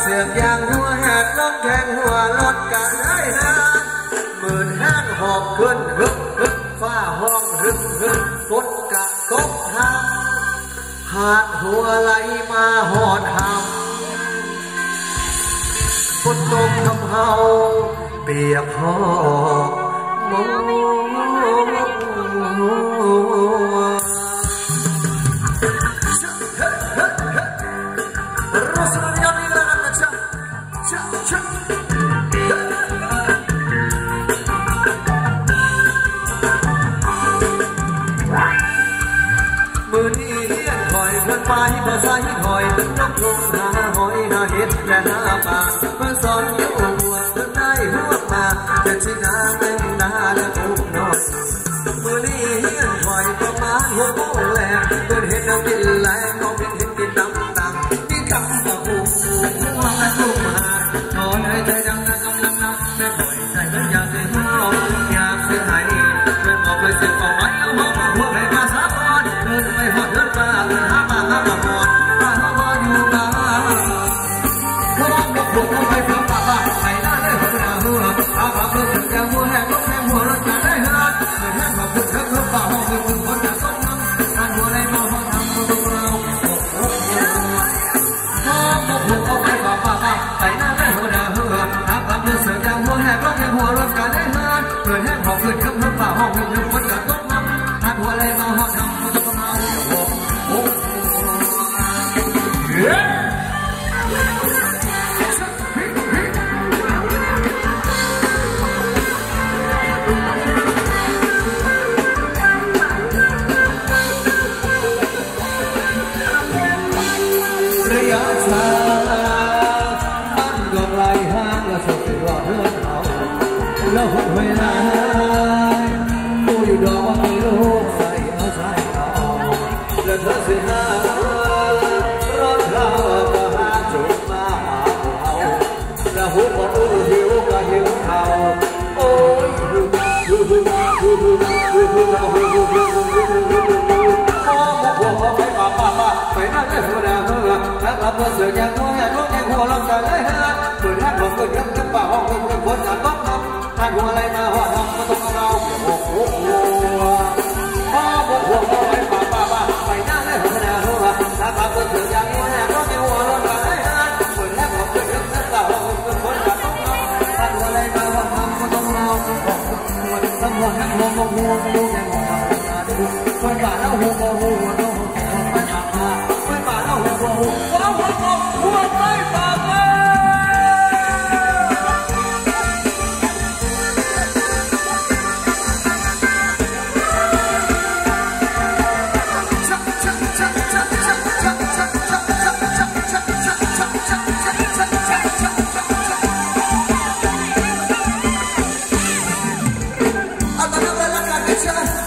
เสียงยางหัวแหกล้มแทงหัวรถกันได้นะหมื่นห้างหอบขึ้นฮึกฮึกฟ้าห้องฮึกฮึกฝนกะตกหางหาดหัวไหลมาหอดหำฝนตกทำเฮาเปียกหอบมมือนี้เลี้ยงหอยเพื่อนไปภาษาหินหอยนกลงหาหอยหาเห็ดและหาปลาเพื่อสอนอยู่หัวเพื่อได้หัวมาจะชินาเป็นนาและทุกน้อยมือนี้เลี้ยงหอยประมาณหัวโป้งแหลกเพื่อนเห็ดน้ำกินแหลกน้องเป็นเห็ดกินดำดังนี่กำกับหูหัวและลูกมาหอยให้ใจดังนะกำลังนะแม่ปล่อยใจเพื่อนอยากเสียหัวอยากเสียหายเพื่อนบอกเลยเสียเอาไว้เอาหัวให้ภาษาบอลเดินไปหอดเดินมาเดินหาบ้านหาบอลบ้านหาอยู่บ้านเขาบอกบอกบอกเขาไปฟังป่าป่าไปหน้าได้หัวหน้าหัวเอาปากเพื่อนจะหัวแหกก็แค่หัวรถจะได้เหินเดินแห้งแบบพุ่งเถิดเถิดป่าห้องเงินคนคนจะต้องนั่งทานหัวในมอห้องทำตัวเราบอกเอาไปฟังป่าป่าไปหน้าได้หัวหน้าหัวเอาปากเพื่อนจะหัวแหกก็แค่หัวรถจะได้เหินเดินแห้งของเพื่อนขึ้นป่าห้องเงินคนจะต้องนั่งทานหัวในมอห้องทำตัวเราระยะทางมันก็ไกลห่างและสุดที่รอเพื่อนเขาแล้วหดเวลาดูอยู่ดอกว่ามีลูกใส่เอาใส่เอาและเธอเสียหารถเราก็หาจุดมาหาเขาแล้วหัวก็ดูหิวก็หิวเขาโอ้ยดูไปนั่งได้หัวหน้าเมื่อถ้ากลับมาเสือยังหัวแหกรถยังหัวลำจะได้เหินเปิดห้างของเกิดยังกันป่าห้องเงินคนคนจะต้องทำทางหัวอะไรมาหัวทำมาต้องเราโอ้โหพ่อบอกหัวไปป่าไปนั่งได้หัวหน้าเมื่อถ้ากลับมาเสือยังหัวแหกรถยังหัวลำจะได้เหินเปิดห้างของเกิดยังกันป่าห้องเงินคนคนจะต้องทำทางหัวอะไรมาหัวทำมาต้องเราโอ้โหต้องหัวแหกหัวหัวดูแหกหัวทำดูคนป่าแล้วหัวหัวI'll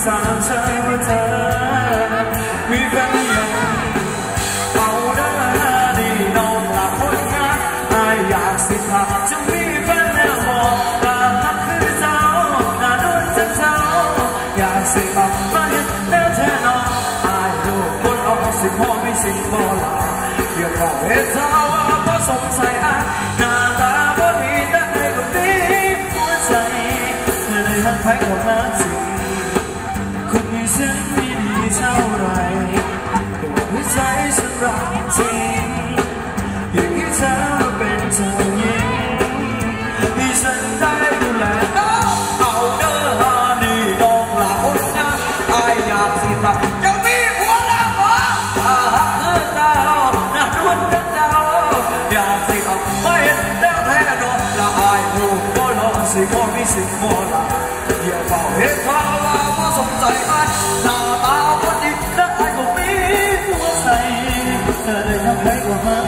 สารใจว่าเธอมีแฟนยังเอาเด้อดีน้องหลับคนงานอายอยากสิพาจะมีแฟนแล้วบอกตาหักคือเจ้าหน้าโดนจังเจ้าอยากสิออกมาเห็นแล้วแท้น้องอายดูคนออกสิพ่อไม่สิบ่ลาอย่าบอกให้เจ้าว่าบ่สงสัยอ่ะหน้าตาบ่ดีแต่ในคนนี้หัวใจเลยหักใครก็มาสิคนนี้ฉันไม่ดีเท่าไรแต่หัวใจฉันรักจริงอย่างที่เธอเป็นเจ้าหญิงที่ฉันได้ดูแลเอาเด้อฮานี่น้องหลับคนนะอายอยากสิตาจะมีผัวแล้วเหรอหักเธอเจ้าหน้าดุนกันเจ้าอยากสิออกไม่แล้วแท้นอนละอายดูก็รอสิก็มีสิก็ละอย่าเฝ้าเห็นเขาว่าบ่สนใจอายหน้าตาบ่ดีและอายก็มีหัวใจเธอได้ทำให้ก็หัก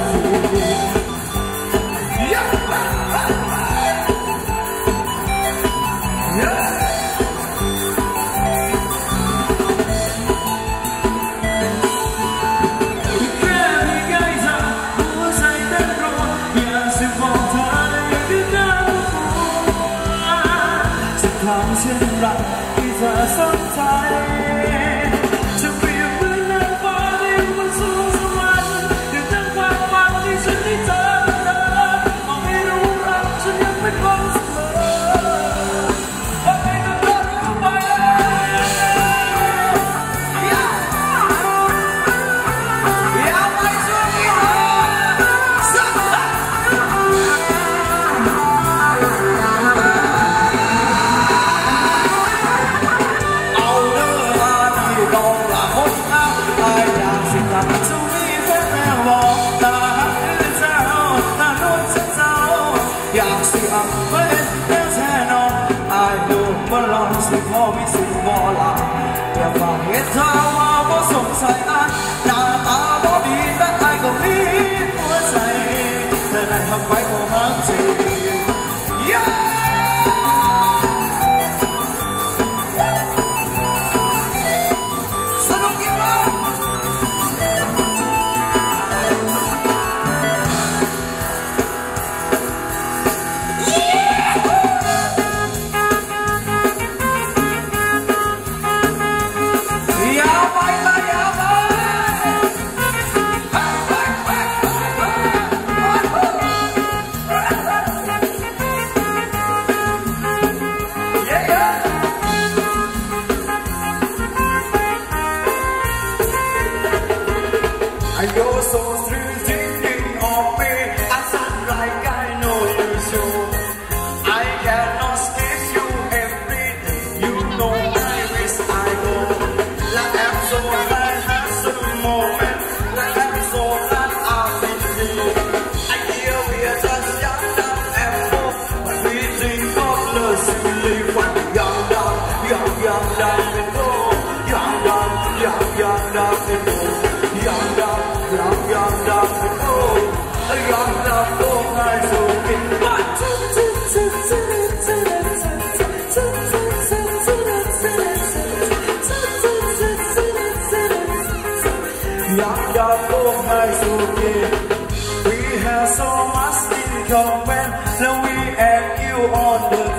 ทำเช่นไรที่เธอสนใจจะเปรียบเหมือนนางฟ้าที่มันสูงสวรรค์ถึงทั้งความฝันที่ฉันได้เจอเธอมองไม่รู้รักฉันยังเป็นคนเสมอโอ้ยก็รู้ไปอย่าไปช่วยเธอจะมีแฟนแล้วบอกตาหักคือเจ้าหน้าโดนจังเจ้าอยากสิอับเล่นแล้วแท้นอนอายดูบ่ลองสิพ่อมีสิบ่ลาอย่าฟังเหตุเธอว่าบ่สงสัยอายหน้าตาบ่ดีแต่อายก็มีหัวใจเธอได้ทำไว้ก็หักจริงYou're so through thinking of me. I sound like I know you so. I cannot skip you every day. You know I wish I go. Like I'm so glad I have some moment. Like I'm so glad I'm with you. I hear we are just young, dumb and full. But we think of love to live when young, dumb, and full. Young, dumb, and full. Young, dumb, and full. A young, full night so in my young, full night so in. We have so much in common. Now we and you on the